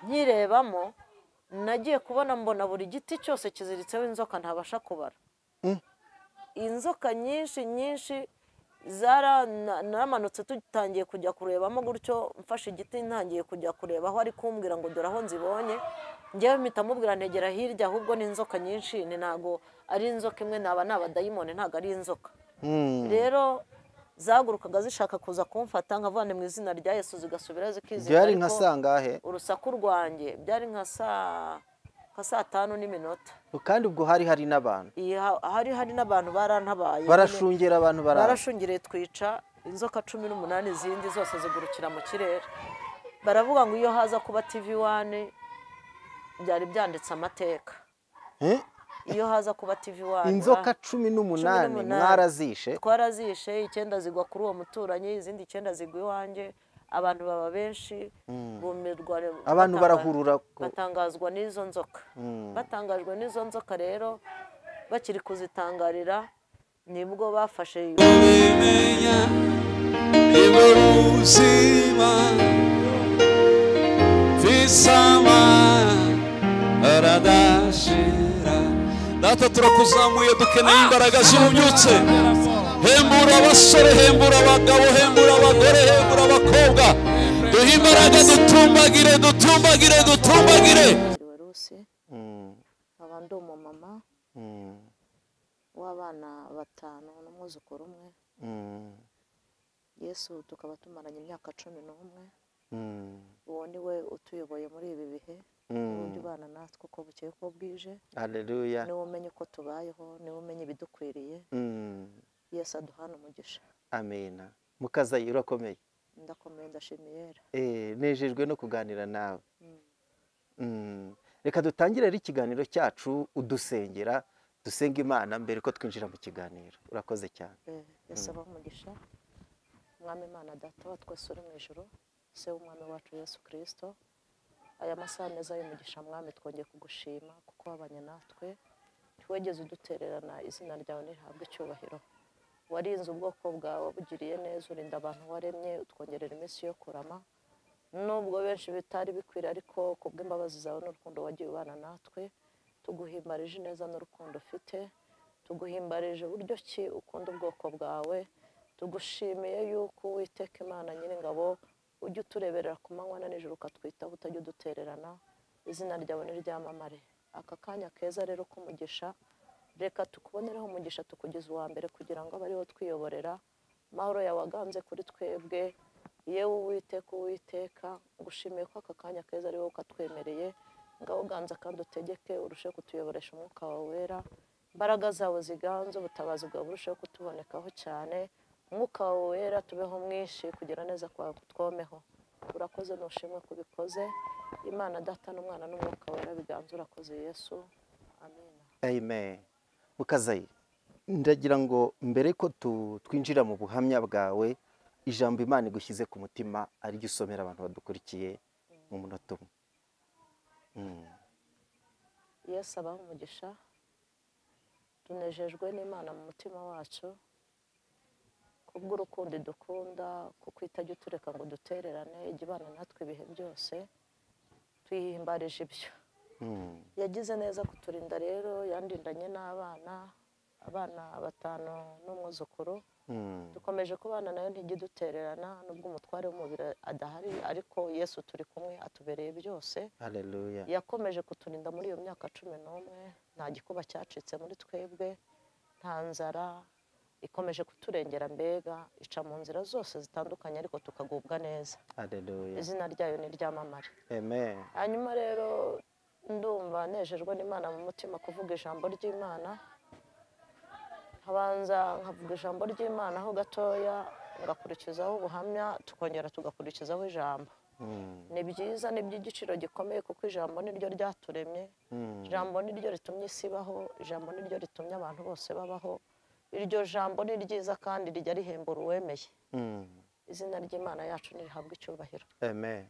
nyirebamo nagiye kubona mbona buri giti cyose kiziritseho inzoka ntabasha kubara. Inzoka nyinshi naramanutse tutangiye kujya kurebamo gutyo mfashe igiti ntangiye kujya kureba aho ari kumbwira ngo dore aho nzibonye. Njyewe mpita mubwira ntegera hirya ahubwo ni inzoka nyinshi, ni ntago ari inzoka imwe, naba n'abadayimoni ntago ari inzoka. Rero zagurukaga zishaka kuza kumfata nkavane mu izina rya Yesu zigasubira zikizira. Byari nka sangahe? Urusaku rwanjye byari nka saa 5:00. Kandi ubwo hari n'abantu. Hari n'abantu barantabaye. Barashungera abantu barashungereye twica inzoka 18 zindi zose zigurukira mu kirere. Baravuga ngo iyo haza kuba TV1 byari byanditse amateka. Iyo haza kuba TV1 inzoka 18 mwarazishe? Twarazishe, 9 zigwa kuri uwo muturanyi, izindi 9 zigwa iwanjye. Abantu baba benshi bumirwa, abantu barahurura batangazwa n'izo nzoka. Batangajwe n'izo nzoka rero bakiri kuzitangarira nibwo bafashe ubimenya ibuzima visama aradashira. Data turakuzamuye, dukeneye imbaraga z'ububyutse. Hembura abasore, hembura abagabo, hembura abagore, hembura abakobwa. Duhe imbaraga, dutumbagire. Abandi umumama w'abana 5 n'umwuzukuru umwe. Yesu tukaba tumaranye imyaka 11. Uwo ni we utuyoboye muri ibi bihe. Undi bana natwe uko bukeye ko bwije. Haleluya. Niwe umenye uko tubayeho, niwe umenye ibidukwiriye. Yesu aduhana umugisha. Amena. Mukazayi urakomeye? Ndakomeye, ndashimiye. Nejejwe no kuganira nawe. Reka dutangire ari ikiganiro cyacu udusengera, dusenga Imana mbere ko twinjira mu kiganiro. Urakoze cyane. Yesu abaha umugisha. Mwami Imana Data wa twese uri mu ijuru, se w'umwami wacu Yesu Kristo. Aya masaha meza y'umugisha mwami twongeye kugushima kuko wabanye natwe. Ntiwegeze udutererana, izina ryawe nirihabwe icyubahiro. Warinze ubwoko bwawe bugiriye neza, urinda abantu waremye, utwongerera iminsi yo kurama. Nubwo benshi bitari bikwira, ariko kubw'imbabazi zawe n'urukundo wagiye ubana natwe, tuguhimbarije neza n'urukundo ufite, tuguhimbarije uburyo ki ukunda ubwoko bwawe. Tugushimiye yuko Uwiteka Imana Nyiringabo ujya utureberera ku manywa na nijoro ukatwitaho, utajya udutererana. Izina ryawe niryamamare. Aka kanya keza rero k'umugisha, reka tukubonereho umugisha, tukugeza uwa mbere kugira ngo abariho twiyoborera. Mahoro yawe aganze kuri twebwe, yewe Uwiteka ngushimiye ko aka kanya keza ari wowe ukatwemereye. Ngaho uganza kandi utegeke, urusheho kutuyoboresha umwuka wawe wera. Imbaraga zawe ziganze, ubutabazi bwawe burusheho kutubonekaho cyane. Umwuka wawe wera tubeho mwinshi, kugira neza kwawe kutwomeho. Urakoze nushimwe kubikoze. Imana Data n'Umwana n'Umwuka wera biganze. Urakoze Yesu. Amen. Amen. Mukazayi, ndagira ngo mbere ko twinjira mu buhamya bwawe, ijambo Imana igushyize ku mutima ari ryo usomera abantu badukurikiye mu munota umwe. Yesu abaha umugisha. Tunejejwe n'Imana mu mutima wacu kubw'urukundo idukunda, kuko itajya utureka ngo dutererane, ijya ibana natwe ibihe byose. Tuyihimbarije ibyo. Yagize neza kuturinda rero, yandindanye n'abana 5 n'umwuzukuru. Dukomeje kubana nayo, ntijya idutererana nubwo umutware w'umubiri adahari, ariko Yesu turi kumwe atubereye byose. Haleluya. Yakomeje kuturinda muri iyo myaka 11. Nta gikuba cyacitse muri twebwe, nta nzara. Ikomeje kuturengera, mbega ica mu nzira zose zitandukanye, ariko tukagubwa neza. Haleluya. Izina ryayo niryamamare. Amen. Hanyuma rero ndumva nejejwe n'Imana mu mutima kuvuga ijambo ry'Imana. Habanza nkavuga ijambo ry'Imana ho gatoya, ngakurikizaho ubuhamya, tukongera tugakurikizaho ijambo. Ni byiza, ni by'igiciro gikomeye, kuko ijambo niryo ryaturemye. Ijambo niryo ritumye isi ibaho, ijambo niryo ritumye abantu bose babaho. Iryo jambo ni ryiza kandi rijya rihembura uwemeye. Izina ry'Imana yacu nirihabwe icyubahiro. Amen.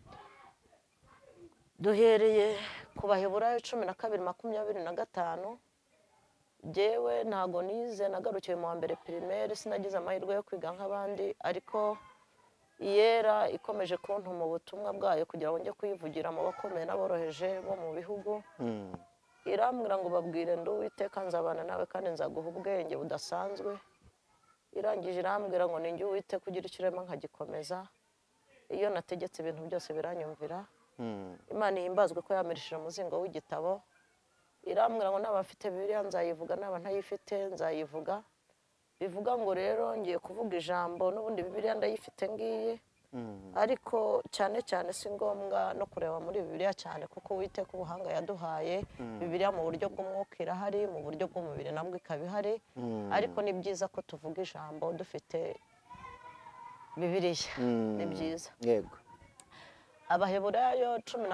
Duhereye ku Baheburayo 12:25. Jewe ntago nize, nagarukiye mu wa mbere primaire, sinagize amahirwe yo kwiga nk'abandi, ariko yera ikomeje kuntuma ubutumwa bwayo kugira ngo njye kuyivugira mu bakomeye n'aboroheje bo mu bihugu. Irambwira ngo babwire ndi Uwiteka nzabana nawe kandi nzaguha ubwenge budasanzwe. Irangije irambwira ngo ninjye Uwiteka ugira ikirema nkagikomeza. Iyo nategetse ibintu byose biranyumvira. Imana ihimbazwe ko yamirishije umuzingo w'igitabo. Irambwira ngo n'abafite Bibiliya nzayivuga n'aba ntayifite nzayivuga. Bivuga ngo rero ngiye kuvuga ijambo n'ubundi Bibiliya ndayifite ngiye. Ariko cyane cyane si ngombwa no kureba muri Bibiliya cyane kuko Uwiteka ubuhanga yaduhaye. Bibiliya mu buryo bw'umwuka irahari, mu buryo bw'umubiri nabwo ikaba ihari. Ariko ni byiza ko tuvuga ijambo dufite Bibiliya. Ni byiza. Yego. Abaheburayo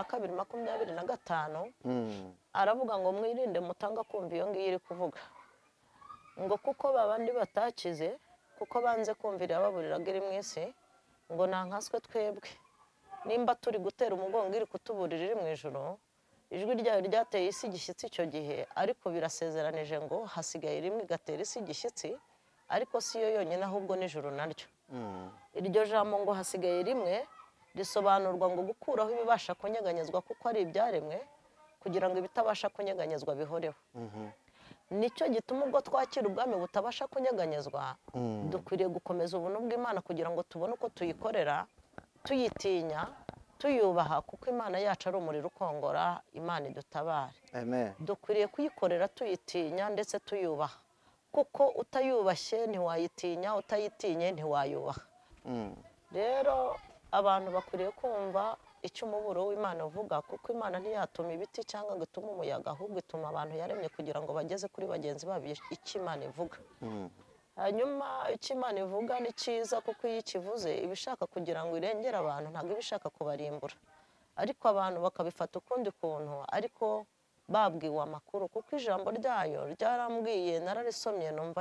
12:25 aravuga ngo mwirinde mutanga kumva iyo ngiyo iri kuvuga. Ngo kuko babandi batakize, kuko banze kumvira baburiraga iri mu isi, ngo nankaswe twebwe. Nimba turi gutera umugongo iri kutuburira iri mu ijuru, ijwi ryayo ryateye isi igishyitsi icyo gihe, ariko birasezeranije ngo hasigaye rimwe igatera isi igishyitsi, ariko si yo yonyine ahubwo n'ijuru naryo. Iryo jambo ngo hasigaye rimwe risobanurwa ngo gukuraho ibibasha kunyeganyezwa kuko ari ibyaremwe, kugira ngo ibitabasha kunyeganyezwa bihoreho. Nicyo gituma ubwo twakira ubwami butabasha kunyeganyezwa, dukwiriye gukomeza ubuntu bw'Imana kugira ngo tubone uko tuyikorera, tuyitinya, tuyubaha, kuko Imana yacu ari umuriro ukongora. Imana idutabare. Amen. Dukwiriye kuyikorera tuyitinya ndetse tuyubaha, kuko utayubashye ntiwayitinya, utayitinye ntiwayubaha. Rero abantu bakwiriye kumva icyo umuburo w'Imana uvuga, kuko Imana ntiyatuma ibiti cyangwa ngo itume umuyaga, ahubwo ituma abantu yaremye kugira ngo bageze kuri bagenzi babo icyo Imana ivuga. Hanyuma icyo Imana ivuga ni cyiza, kuko iyo ikivuze iba ishaka kugira ngo irengere abantu, ntabwo iba ishaka kubarimbura. Ariko abantu bakabifata ukundi kuntu, ariko babwiwe amakuru, kuko ijambo ryayo ryarambwiye, nararisomye numva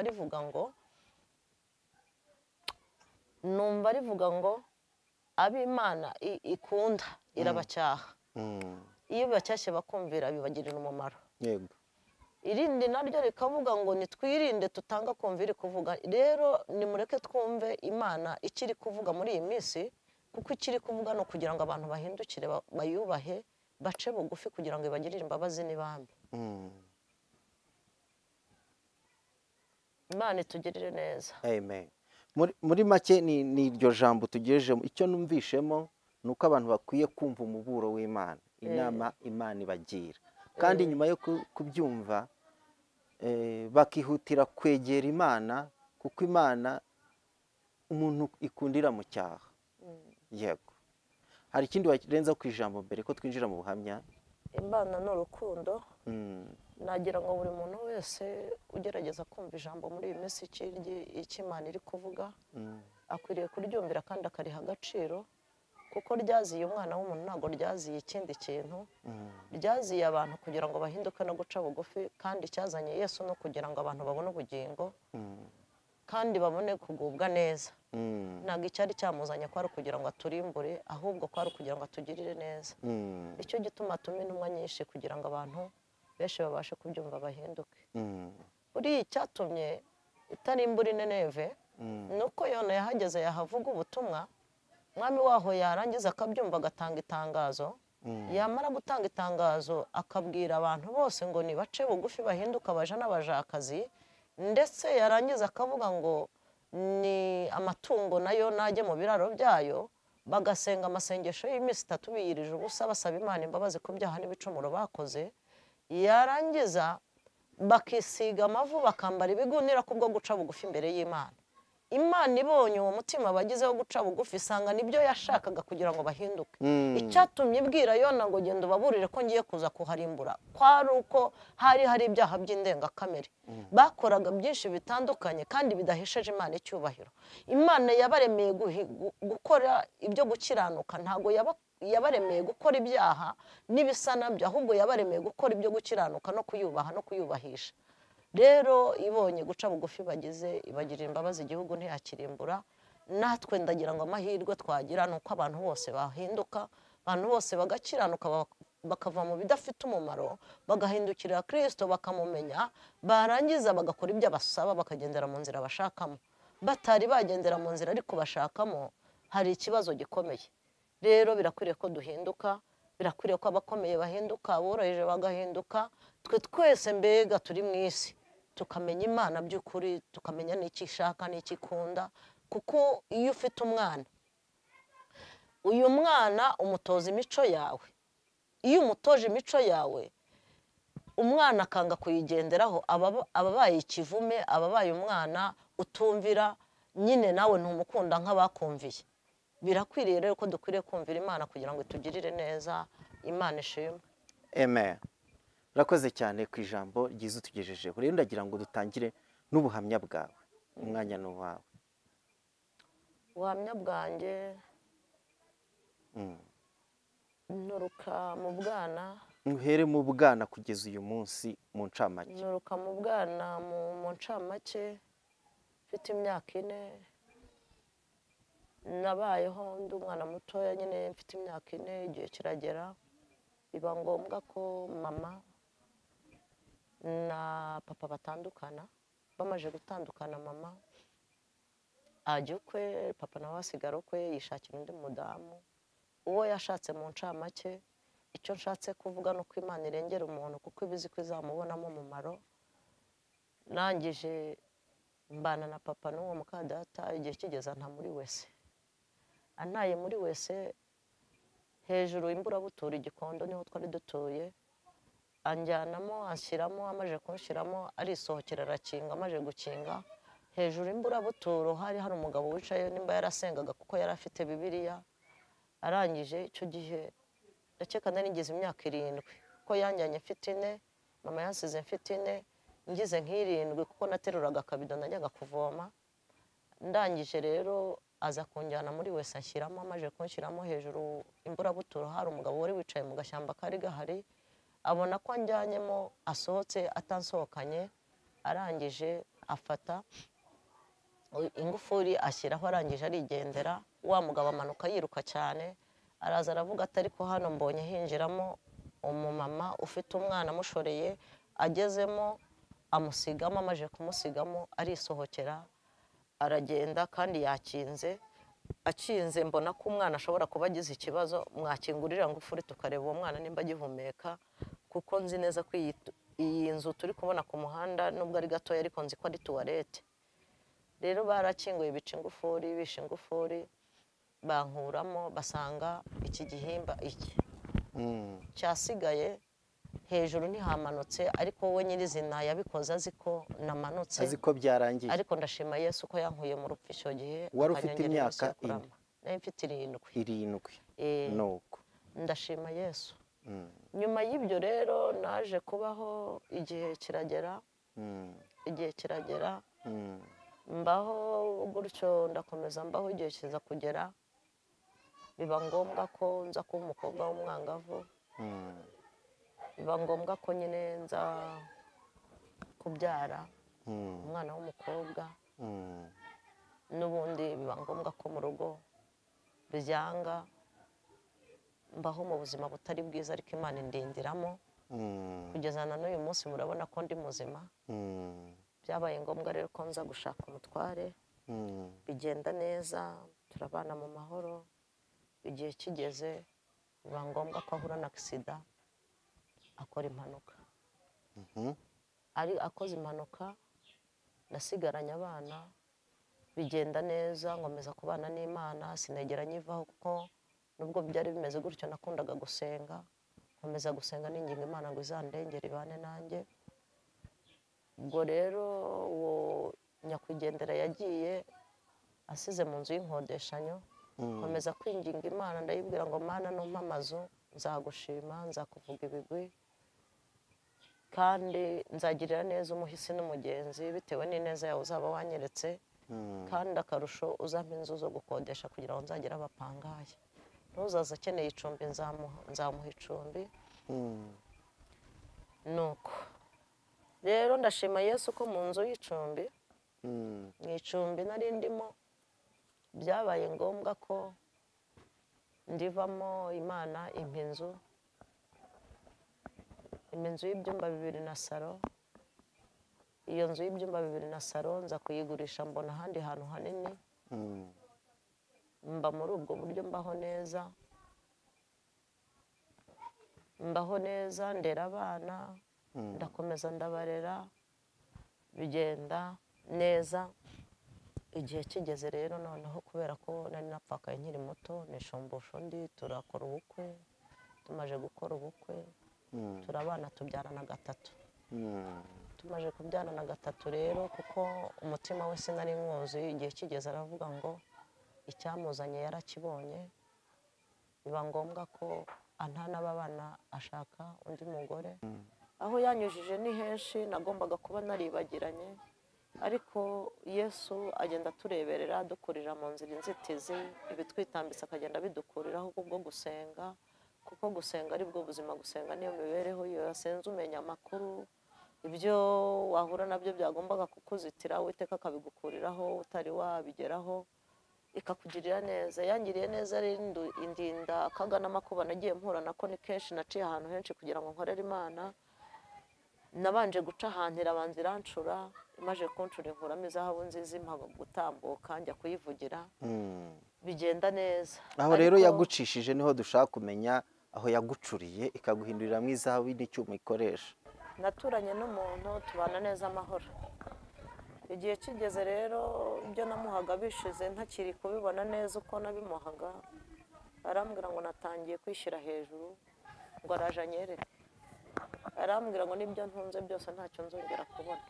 rivuga ngo ab'Imana ikunda irabacyaha. Iyo bacyashye bakumvira bibagirira umumaro. Yego. Irindi naryo rikavuga ngo nitwirinde tutanga kumva iri kuvuga. Rero nimureke twumve Imana ikiri kuvuga muri iyi minsi, kuko ikiri kuvuga no kugira ngo abantu bahindukire bayubahe, bace bugufi kugira ngo ibagirire imbabazi n'ibambe. Imana itugirire neza. Amen. Muri make ni iryo jambo tugejemo. Icyo numvishemo ni uko abantu bakwiye kumva umuburo w'Imana, inama Imana ibagira, kandi nyuma yo kubyumva bakihutira kwegera Imana, kuko Imana umuntu ikundira mu cyaha. Yego. Hari ikindi warenza ku ijambo mbere ko twinjira mu buhamya? Imana ni urukundo. Nagira ngo buri muntu wese ugerageza kumva ijambo muri iyi minsi icyo Imana iri kuvuga, akwiriye kuryumvira kandi akariha agaciro, kuko ryaziye umwana w'umuntu, ntabwo ryaziye ikindi kintu. Ryaziye abantu kugira ngo bahinduke no guca bugufi, kandi cyazanye Yesu no kugira ngo abantu babone ubugingo kandi babone kugubwa neza. Ntabwo icyari cyamuzanye ko ari ukugira ngo aturimbure, ahubwo ko ari ukugira ngo atugirire neza. Icyo gituma atuma intumwa nyinshi kugira ngo abantu benshi babashe kubyumva bahinduke. Buriya icyatumye itarimbura Nineve ni uko Yona yahageze yahavuga ubutumwa, umwami waho yarangiza akabyumva agatanga itangazo. Yamara gutanga itangazo akabwira abantu bose ngo nibace bugufi bahinduka abaja n'abajakazi, ndetse yarangiza akavuga ngo ni amatungo nayo najye mu biraro byayo, bagasenga amasengesho y'iminsi 3 biyirije ubusa basaba Imana imbabazi ku byaha n'ibicumuro bakoze. Yarangiza bakisiga amavu bakambara ibigunira kubwo guca bugufi imbere y'Imana. Imana ibonye uwo mutima bagizeho guca bugufi, isanga nibyo yashakaga kugira ngo bahinduke. Icyatumye ibwira Yona ngo genda ubaburire ko ngiye kuza kuharimbura, kwari uko hari ibyaha by'indengakamere. Bakoraga byinshi bitandukanye kandi bidahesheje Imana icyubahiro. Imana yabaremeye gukora ibyo gukiranuka, ntago yabaremeye gukora ibyaha n'ibisa nabyo, ahubwo yabaremeye gukora ibyo gukiranuka no kuyubaha no kuyubahisha. Rero ibonye guca bugufi bagize, ibagirira imbabazi, igihugu ntiyakirimbura. Natwe ndagira ngo amahirwe twagira ni uko abantu bose bahinduka, abantu bose bagakiranuka, bakava mu bidafite umumaro, bagahindukirira Kristo bakamumenya, barangiza bagakora ibyo abasaba, bakagendera mu nzira bashakamo. Batari bagendera mu nzira ariko bashakamo, hari ikibazo gikomeye. Rero birakwiriye ko duhinduka, birakwiriye ko abakomeye bahinduka, aboroheje bagahinduka, twe twese mbega turi mu isi tukamenya Imana by'ukuri, tukamenya n'icyo ishaka n'icyo ikunda. Kuko iyo ufite umwana, uyu mwana umutoza imico yawe. Iyo umutoje imico yawe, umwana akanga kuyigenderaho, aba abaye ikivume, aba abaye umwana utumvira, nyine nawe ntumukunda nk'abakumviye. Birakwiriye rero ko dukwiriye kumvira Imana kugira ngo itugirire neza. Imana ishimwe. Amen. Urakoze cyane ku ijambo ryiza utugejejeho. Rero ndagira ngo dutangire n'ubuhamya bwawe. Umwanya ni uwawe. Ubuhamya bwanjye nturuka mu bwana. Uhere mu bwana kugeza uyu munsi mu ncamake. Nturuka mu bwana mu ncamake, mfite imyaka 4. Nabayeho ndi umwana mutoya nyine, mfite imyaka 4, igihe kiragera biba ngombwa ko mama na papa batandukana. Bamaze gutandukana, mama ajya ukwe, papa nawe asigara ukwe, yishakira undi mudamu. Uwo yashatse mu ncamake, icyo nshatse kuvuga nuko Imana irengera umuntu kuko ibizi ko izamubonamo umumaro. Nangije mbana na papa n'uwo mukadata, igihe kigeze anta muri wese. Antaye muri wese hejuru Imburabutura Igikondo, niho twari dutuye. Anjyanamo, anshyiramo, amaze kunshiramo arisohokera arakinga. Amaze gukinga hejuru Imburabutura hari umugabo wicaye, nimba yarasengaga kuko yari afite Bibiliya. Arangije icyo gihe ndakeka nari ngize imyaka 7 kuko yanjyanye mfite 4, mama yansize mfite 4, ngize nk'7 kuko nateruraga akabido najyaga kuvoma. Ndangije rero aza kunjyana muri wese anshyiramo. Amaze kunshyiramo hejuru Imburabutura hari umugabo wari wicaye mu gashyamba kari gahari. Abona ko anjyanyemo asohotse atansohokanye. Arangije afata ingufuri ashyiraho, arangije arigendera. Wa mugabo amanuka yiruka cyane, araza aravuga ati ariko hano mbonye hinjiramo umumama ufite umwana amushoreye. Agezemo amusigamo, amaze kumusigamo arisohokera aragenda kandi yakinze. Akinze mbona ko umwana ashobora kuba agize ikibazo, mwakingurira ngufuri tukareba uwo mwana nimba agihumeka, kuko nzi neza ko iyi nzu turi kubona ku muhanda nubwo ari gatoya ariko nzi ko ari tuwarete. Rero barakinguye bica ingufuri, bisha ingufuri, bankuramo basanga iki gihimba iki cyasigaye hejuru ntihamanutse, ariko wowe nyirizina yabikoze azi ko namanutse, azi ko byarangiye. Ariko ndashima Yesu ko yankuye mu rupfu icyo gihe. Wari ufite imyaka 4? Nari mfite 7. 7. Nuko ndashima Yesu. Nyuma y'ibyo rero naje kubaho, igihe kiragera. Igihe kiragera mbaho gutyo, ndakomeza mbaho. Igihe kiza kugera biba ngombwa ko nza kuba umukobwa w'umwangavu. Biba ngombwa ko nyine nza kubyara umwana w'umukobwa. N'ubundi biba ngombwa ko mu rugo byanga. Mbaho mu buzima butari bwiza, ariko Imana indindiramo kugeza na n'uyu munsi. Murabona ko ndi muzima. Byabaye ngombwa rero ko nza gushaka umutware. Bigenda neza, turabana mu mahoro. Igihe kigeze biba ngombwa ko ahura na agisida, akora impanuka. Ari akoze impanuka, nasigaranye abana. Bigenda neza, nkomeza kubana n'Imana, sinegera nyivaho kuko nubwo byari bimeze gutyo nakundaga gusenga. Nkomeza gusenga ninginga Imana ngo izandengere ibane nanjye. Ubwo rero uwo nyakwigendera yagiye asize mu nzu y'inkodeshanyo. Nkomeza kwinginga Imana, ndayibwira ngo Mana numpa amazu nzagushima, nzakuvuga ibigwi, kandi nzagirira neza umuhisi n'umugenzi bitewe n'ineza yawe uzaba wanyeretse. Kandi akarusho uzampa inzu zo gukodesha kugira ngo nzagire abapangaye. Ntuzaza akeneye icumbi nzamuha icumbi. Nuko rero ndashima Yesu ko mu nzu y'icumbi, mu icumbi nari ndimo, byabaye ngombwa ko ndivamo. Imana impa inzu y'ibyumba 2 na salo. Iyo nzu y'ibyumba 2 na salo nza kuyigurisha, mbona ahandi hantu hanini. mba muri ubwo buryo mbaho neza ndera abana ndakomeza ndabarera bigenda neza. Igihe kigeze rero noneho kubera ko nari napfakaye nkiri muto nishumbusha undi turakora ubukwe. Tumaze gukora ubukwe turabana tubyarana gatatu. Tumaze kubyarana gatatu rero kuko umutima we sinari mwuzi, igihe kigeze aravuga ngo icyamuzanye yarakibonye, biba ngombwa ko antana abana ashaka undi mugore. Aho yanyujije ni henshi nagombaga kuba naribagiranye, ariko Yesu agenda atureberera dukurira mu nzira inzitizi, ibitwitambitse akagenda bidukuriraho kubwo gusenga, kuko gusenga ari bwo buzima, gusenga niyo mibereho. Iyo yasenze umenya amakuru, ibyo wahura nabyo byagombaga kukuzitira Uwiteka akabigukuriraho utari wabigeraho, ikakugirira neza. Yangiriye neza rero indinda akaga n'amakuba nagiye mpura nako ni kenshi. Naciye ahantu henshi kugira ngo nkorere Imana. Nabanje guca ahantu irabanza irancura, imaze kuncura inkuramo izahabu nziza impa gutambuka njya kuyivugira, bigenda neza. Aho rero yagucishije niho dushaka kumenya aho yagucuriye ikaguhinduriramo izahabu n'icyuma ikoresha. Naturanye n'umuntu tubana neza amahoro. Igihe kigeze rero ibyo namuhaga bishize ntakiri kubibona neza uko nabimuhaga, arambwira ngo natangiye kwishyira hejuru, ngo araje anyereke. Arambwira ngo n'ibyo ntunze byose ntacyo nzongera kubona.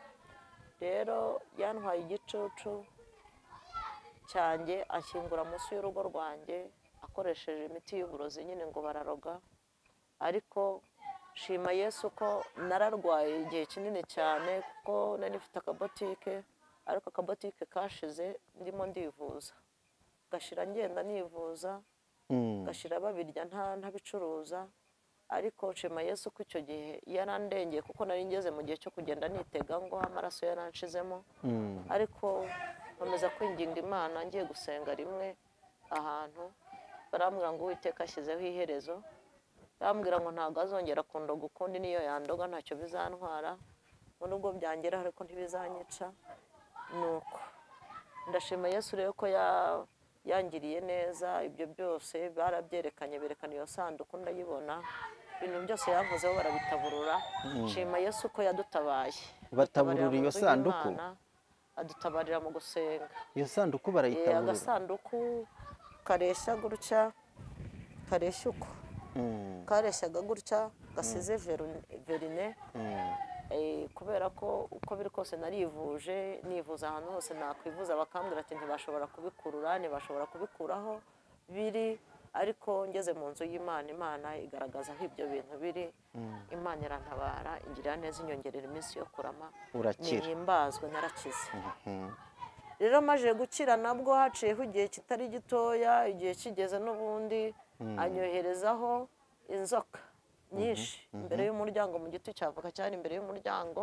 Rero yantwaye igicucu cyanjye ashyingura munsi y'urugo rwanjye akoresheje imiti y'uburozi, nyine ngo bararoga. Ariko shima Yesu ko nararwaye igihe kinini cyane, kuko nari mfite akabotike, ariko akabotike kashize ndimo ndivuza, gashira ngenda nivuza, gashira babirya ntabicuruza. Ariko shima Yesu ko icyo gihe yarandengeye, kuko nari ngeze mu gihe cyo kugenda nitega ngo amaraso yaranshizemo. Ariko nkomeza kwinginga Imana, ngiye gusenga rimwe ahantu barambwira ngo Uwiteka ashyizeho iherezo. Bambwira ngo ntabwo azongera kundoga ukundi, niyo yandoga ntacyo bizantwara, nubwo byangeraho ariko ntibizanyica. Nuko ndashima Yesu rero ko yangiriye neza. Ibyo byose barabyerekanye, berekana iyo sanduku ndayibona, ibintu byose yankozeho barabitaburura. Shima Yesu ko yadutabaye. Bataburura iyo sanduku, adutabarira mu gusenga. Iyo sanduku barayitaburura. Agasanduku kareshya gutya, kareshya uko kareshyaga gutya, gasize verine. Kubera ko uko biri kose narivuje, nivuza ahantu hose nakwivuza, bakambwira ati ntibashobora kubikurura, ntibashobora kubikuraho biri. Ariko ngeze mu nzu y'Imana, Imana igaragaza aho ibyo bintu biri. Imana irantabara, ingirira neza, inyongerera iminsi yo kurama, nihimbazwe, narakize. Rero maje gukira nabwo haciyeho igihe kitari gitoya, igihe kigeze n'ubundi anyoherezaho inzoka nyinshi imbere y'umuryango, mu giti cy'avoka cyari imbere y'umuryango.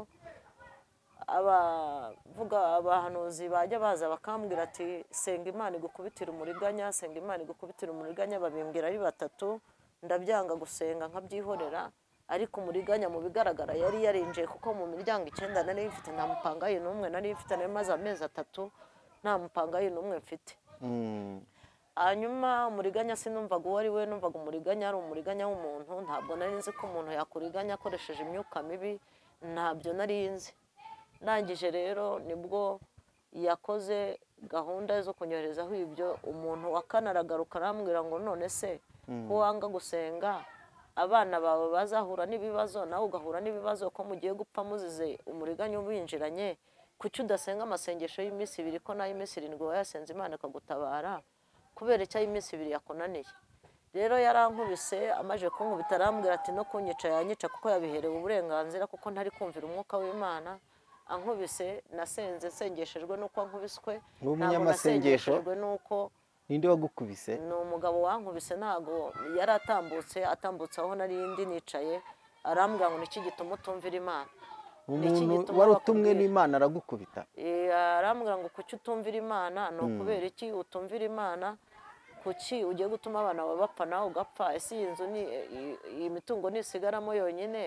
Abahanuzi bajya baza bakambwira ati senga Imana igukubitira umuriganya, senga Imana igukubitira umuriganya. Babimbwira ari batatu, ndabyanga gusenga nkabyihorera. Ariko umuriganya mu bigaragara yari yarinjiye, kuko mu miryango 9 nari mfite nta mupangayi n'umwe nari mfite, nari maze amezi 3 nta mupangayi n'umwe mfite. Hanyuma umuriganya sinumvaga uwo ari we, numvaga umuriganya ari umuriganya w'umuntu. Ntabwo nari nzi ko umuntu yakuriganya akoresheje imyuka mibi, ntabyo nari nzi. Ndangije rero nibwo yakoze gahunda zo kunyoherezaho ibyo. Umuntu wa kane aragaruka arambwira ngo none se ko wanga gusenga, abana bawe bazahura n'ibibazo, nawe ugahura n'ibibazo, ko mugiye gupfa muzize umuriganya ubinjiranye, kuki udasenga amasengesho y'iminsi 2 ko nayo iminsi 7 wayasenze Imana ikagutabara, kubera icyo iminsi 2 yakunaniye? Rero yarankubise, amaje kunkubita arambwira ati no kunyica yanyica, kuko yabiherewe uburenganzira, kuko ntari kumvira umwuka w'Imana. Ankubise nasenze sengeshejwe nuko ankubiswe, ntabwo nasengeshejwe nuko. Ninde wagukubise? Ni umugabo wankubise, ntago yaratambutse, atambutse aho nari ndi nicaye, arambwira ngo niki gituma utumvira Imana. Umuntu wari utumwe n'Imana aragukubita? Arambwira ngo kuki utumvira Imana, no kubera iki utumvira Imana, kuki ugiye gutuma abana bapfa nawe ugapfa? Ese iyi nzu ni iyi mitungo nisigaramo yonyine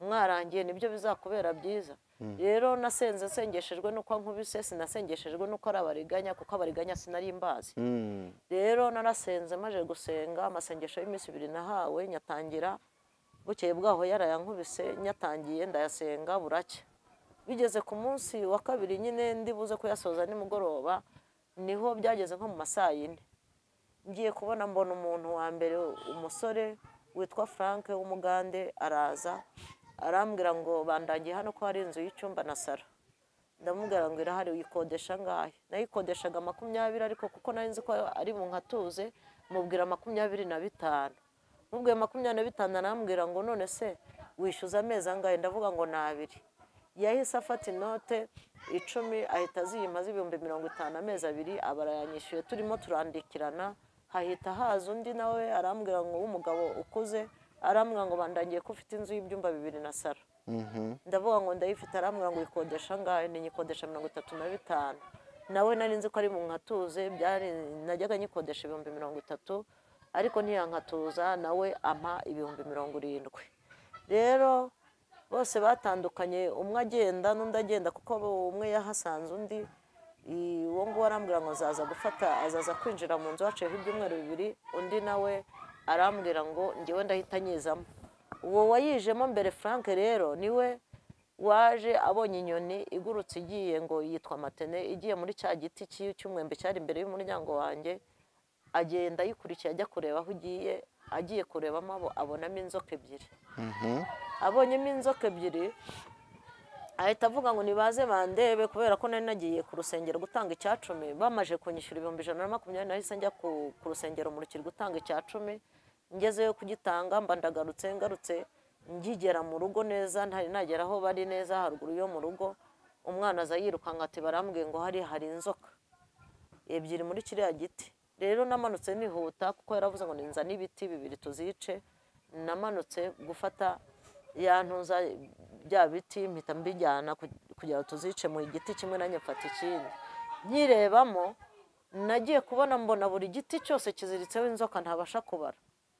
mwarangiye nibyo bizakubera byiza. Rero nasenze nsengeshejwe nuko nkubise, sinasengeshejwe nuko ari abariganya, kuko abariganya sinari imbazi. Rero narasenze, maje gusenga amasengesho y'iminsi 2 nahawe nyatangira, bukeye bwaho yarayankubise, nyatangiye ndayasenga buracya. Bigeze ku munsi wa 2 nyine ndibuze kuyasoza nimugoroba, niho byageze nko mu masaa 4. Ngiye kubona mbona umuntu wa mbere, umusore witwa Frank w'Umugande, araza arambwira ngo bandangiye hano ko hari inzu y'icyumba na saro. Ndamubwira ngo irahari, uyikodesha ngahe? Nayikodeshaga 20, ariko kuko nari nzi ko ari bunkatuze mubwira 25. Mubwiye 25 arambwira ngo none se wishyuza amezi angahe? Ndavuga ngo ni 2. Yahise afata inote 10 ahita aziyima z'ibihumbi 50 amezi 2 abarayanyishyuye. Turimo turandikirana, hahita haza undi nawe arambwira ngo w'umugabo ukuze, arambwira ngo bandangiye ko ufite inzu y'ibyumba 2 na saro. Ndavuga ngo ndayifite, arambwira ngo ikodesha ngahe? Niyikodesha 35. Nawe nari nzi ko ari mu nkatuze, byari najyaga nyikodesha ibihumbi 30, ariko ntiyankatuza, nawe ampa ibihumbi 70. Rero bose batandukanye, umwe agenda n'undi agenda, kuko umwe yahasanze undi. Uwo ngo arambwira ngo azaza kwinjira mu nzu haciyeho ibyumweru 2, undi nawe arambwira ngo ngewe ndahita nyizamo. Uwo wayijemo mbere Frank rero niwe waje abonye inyoni igurutse igiye, ngo yitwa matene, igiye muri cya giti cy'umwembe cyari imbere y'umuryango wanjye, agenda yikurikiye ajya kureba aho ugiye. Agiye kurebamo abonamo inzoka 2. Abonyemo inzoka 2 ahita avuga ngo nibaze bandebe, kubera ko nari nagiye ku rusengero gutanga icya 10. Bamaje kunyishyura 120, nahise njya ku rusengero mu rukiri gutanga icya 10. Ngezeyo kugitanga, mba ngarutse ngigera mu rugo neza, ntari nagera aho bari neza haruguru yo mu rugo. Umwana aza yirukanka ati barambwiye ngo hari inzoka 2 muri kiriya giti. Rero namanutse nihuta, kuko yaravuze ngo ninza n'ibiti 2 tuzice. Namanutse gufata yantuza bya biti, mpita mbijyana kugira ngo tuzice mu giti kimwe, nanjye mfata ikindi. Nyirebamo nagiye kubona mbona buri giti cyose kiziritseho inzoka ntabasha kubara.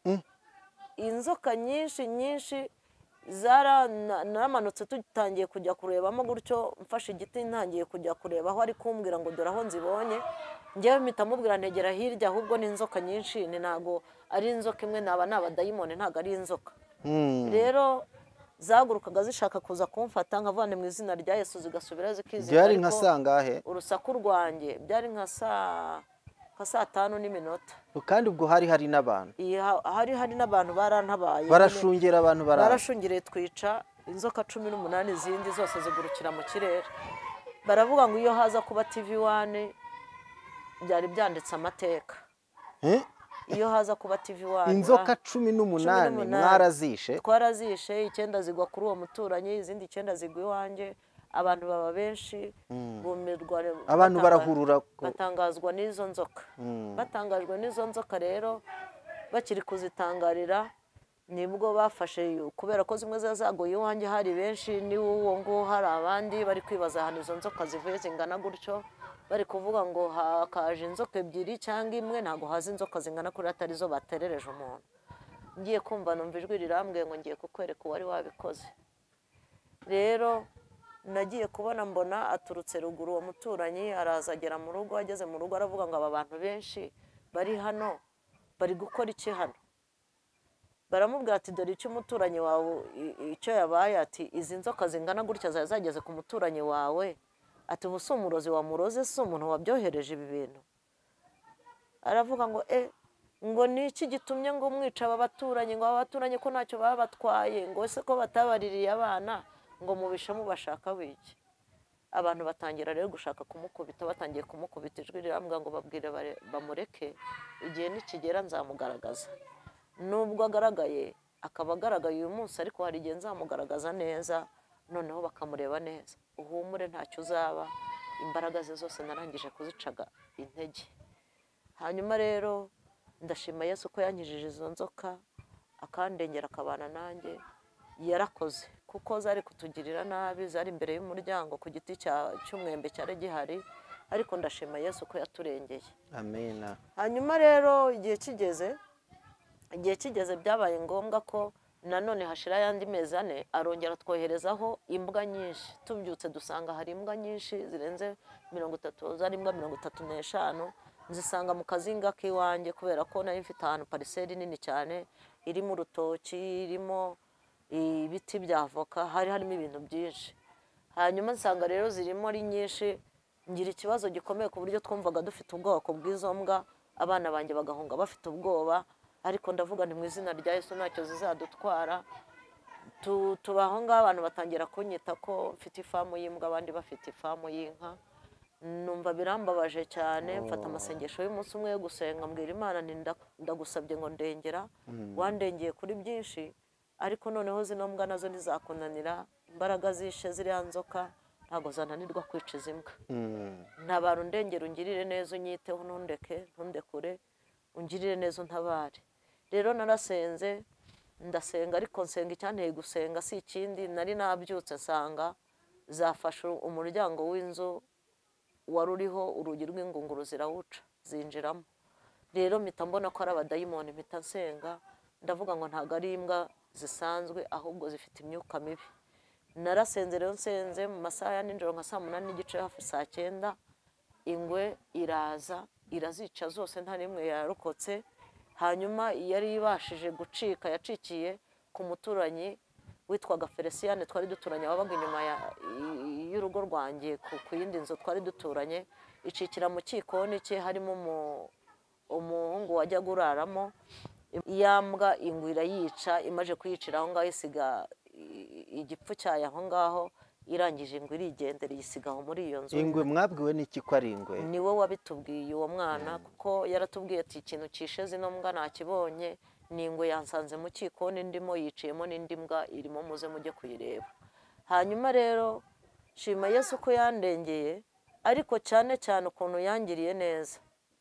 Inzoka nyinshi naramanutse, tutangiye kujya kurebamo gutyo, mfashe igiti ntangiye kujya kureba aho ari kumbwira ngo dore aho nzibonye. Ngewe mpita mubwira ntegera hirya, ahubwo ni inzoka nyinshi, ni ntago ari inzoka imwe, naba n'abadayimoni, ntago ari inzoka. Rero zagurukaga zishaka kuza kumfata, nkavane mu izina rya Yesu zigasubira zikizira. Byari nka sangahe? Urusaku rwanjye byari nka saa 5:00. Kandi ubwo hari n'abantu? Hari n'abantu barantabaye. Barashungera abantu barashungire, twica inzoka 18 zindi zose zigurukira mu kirere. Baravuga ngo iyo haza kuba TV1 byari byanditse amateka. Iyo haza kuba TV1 inzoka 18 mwarazishe? Twarazishe, 9 zigwa kuri uwo muturanyi, izindi 9 zigwa iwanjye. Abantu baba benshi bumirwa, abantu barahurura, batangazwa n'izo nzoka. Batangajwe n'izo nzoka rero bakiri kuzitangarira, nibwo bafashe, kubera ko zimwe zazagoye iwanjye hari benshi, ni uwo ngo hari abandi bari kwibaza ahantu izo nzoka zivuye zingana gutyo. Bari kuvuga ngo hakaje inzoka 2 cyangwa imwe, ntago haza inzoka zingana kuri atari zo baterereje umuntu. Ngiye kumva numva ijwi rirambwiye ngo ngiye kukwereka uwari wabikoze. Rero nagiye kubona mbona aturutse ruguru uwo muturanyi, araza agera mu rugo. Ageze mu rugo aravuga ngo aba bantu benshi bari hano bari gukora iki hano? Baramubwira ati dore icyo umuturanyi wawe icyo yabaye, ati izi nzoka zingana gutya zageze ku muturanyi wawe, ati ubu si umurozi wamuroze, si umuntu wabyohereje ibi bintu. Aravuga ngo ngo ni iki gitumye ngo mwica aba baturanyi, ngo aba baturanyi ko ntacyo baba batwaye, ngo ese ko batabaririye abana, ngo mubishe mubashaka wiki. Abantu batangira rero gushaka kumukubita, batangiye kumukubita, ijwi rirambwira ngo babwire bamureke, igihe nikigera nzamugaragaza. Nubwo agaragaye, akaba agaragaye uyu munsi, ariko hari igihe nzamugaragaza neza, noneho bakamureba neza. Uhumure, ntacyo uzaba, imbaraga ze zose narangije kuzicaga intege. Hanyuma rero ndashima Yesu ko yankijije izo nzoka, akandengera akabana nanjye. Yarakoze, kuko zari kutugirira nabi, zari imbere y'umuryango ku giti cy'umwembe cyari gihari, ariko ndashima Yesu ko yaturengeye. Amen. Hanyuma rero igihe kigeze byabaye ngombwa ko nanone hashira ayandi mezi 4 arongera twoherezaho imbwa nyinshi. Tubyutse dusanga hari imbwa nyinshi zirenze 30, zari imbwa 35 nzisanga mu kazinga k'iwanjye, kubera ko nari mfite ahantu pariseri nini cyane irimo urutoki, irimo ibiti bya avoka, hari harimo ibintu byinshi. Hanyuma nsanga rero zirimo ari nyinshi, ngira ikibazo gikomeye ku buryo twumvaga dufite ubwoko bw'izo mbwa, abana banjye bagahunga bafite ubwoba, ariko ndavuga nti mu izina rya Yesu ntacyo zizadutwara. Tubaho ngaho abantu batangira kunyita ko mfite ifamu y'imbwa, abandi bafite ifamu y'inka. Numva birambabaje cyane, mfata amasengesho y'umunsi umwe yo gusenga, mbwira Imana nti ndagusabye ngo ndengera, wandengeye kuri byinshi, ariko noneho zino mbwa nazo ntizakunanira, imbaraga zishe ziriya nzoka ntabwo zananirwa kwica izi mbwa. Ntabara undengera, ungirire neza, unyiteho, ntundekure, ungirire neza, untabare. Rero narasenze ndasenga, ariko nsenga icyanteye gusenga si ikindi, nari nabyutse nsanga zafashe umuryango w'inzu wari uriho urugi rw'ingunguru zirawuca zinjiramo. Rero mpita mbona ko ari abadayimoni, mpita nsenga ndavuga ngo ntabwo ari imbwa zisanzwe, ahubwo zifite imyuka mibi. Narasenze rero, nsenze mu masaha ya nijoro nka 8:30 hafi 9, ingwe iraza irazica zose, nta n'imwe yarokotse. Hanyuma yari ibashije gucika, yacikiye ku muturanyi witwaga Felicien, twari duturanye, wabaga inyuma y'urugo rwanjye ku yindi nzu twari duturanye, icikira mu kikoni cye harimo umuhungu wajya guraramo. Iyambwa ingwe irayica, imaje kuyicira aho ngaho isiga igipfu cyayo aho ngaho, irangije ingwe irigendera iyisigaho muri iyo nzu. Ingwe mwabwiwe n'iki ko ari ingwe? Ni we wabitubwiye uwo mwana, kuko yaratubwiye ati ikintu kishe zino mbwa nakibonye, ni ingwe yansanze mu kikoni ndimo, yiciyemo n'indi mbwa irimo, muze mujye kuyireba. Hanyuma rero shima Yesu ko yandengeye, ariko cyane cyane ukuntu yangiriye neza.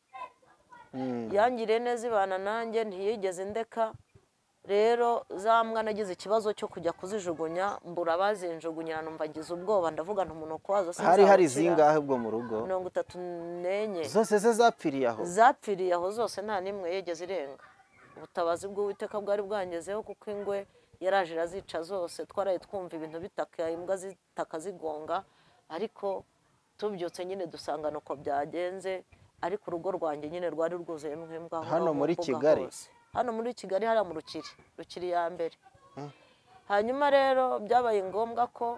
Yangiriye neza, ibana nanjye, ntiyigeze ndeka. Rero za mbwa nagize ikibazo cyo kujya kuzijugunya, mbura abazinjugunyira, numva ngize ubwoba, ndavuga nti umuntu kwazo sinzabukira. Hari zingahe bwo mu rugo? 34. Zose ze zapfiriye aho? Zapfiriye aho zose, nta n'imwe yigeze irenga. Ubutabazi bw'Uwiteka bwari bwangezeho, kuko ingwe yaraje irazica zose. Twaraye twumva ibintu bitaka, imbwa zitaka zigonga, ariko tubyutse nyine dusanga nuko byagenze. Ariko urugo rwanjye nyine rwari rwuzuyemo imbwa. Hano muri Kigali? Hano muri Kigali, hariya mu Rukiri ya mbere. Hanyuma rero byabaye ngombwa ko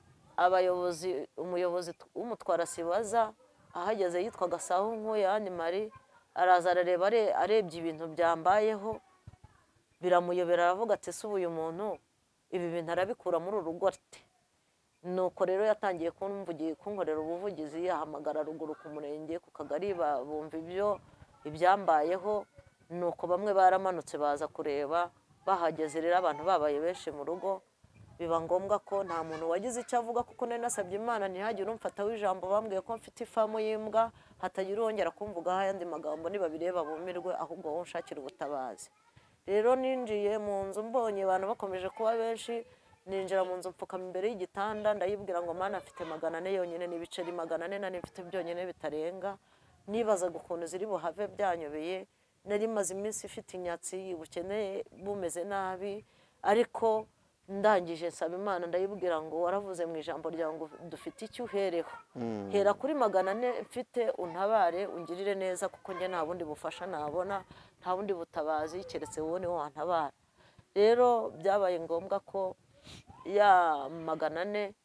umuyobozi w'umutwara sibaza ahageze, yitwaga Sahunkuye Anne Marie, araza arareba, arebye ibintu byambayeho biramuyobera, aravuga ati ese uyu muntu ibi bintu arabikura muri uru rugo ate? Nuko rero yatangiye kunkorera ubuvugizi, yahamagara ruguru ku murenge, ku kagari, bumva ibyambayeho. Nuko bamwe baramanutse baza kureba, bahageze rero abantu babaye benshi mu rugo, biba ngombwa ko nta muntu wagize icyo avuga, kuko nari nasabye Imana ntihagire umfata w'ijambo. Bambwiye ko mfite ifamu y'imbwa, hatagira urongera kumvugaho ayandi magambo, nibabireba bumirwe, ahubwo wowe unshakira ubutabazi. Rero ninjiye mu nzu, mbonye abantu bakomeje kuba benshi, ninjira mu nzu, mpfukama imbere y'igitanda, ndayibwira ngo Mana, afite 400 yonyine, n'ibiceri 400 nari mfite byonyine bitarenga. Nibazaga ukuntu ziri buhave, byanyobeye. Nari maze iminsi ifite inyatsi, ubukene bumeze nabi, ariko ndangije nsaba Imana, ndayibwira ngo waravuze mu ijambo ryawe ngo dufite icyo uhereho. Hera kuri 400 mfite, untabare, ungirire neza, kuko njye nta bundi bufasha nabona, nta bundi butabazi keretse wowe ni wantabara. Rero byabaye ngombwa ko ya 400